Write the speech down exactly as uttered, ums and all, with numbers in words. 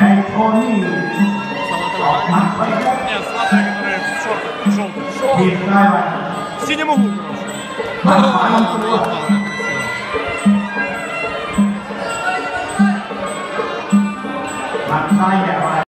Нет, Златан, который в шортах, желтый. В синем углу, короче. Матвая.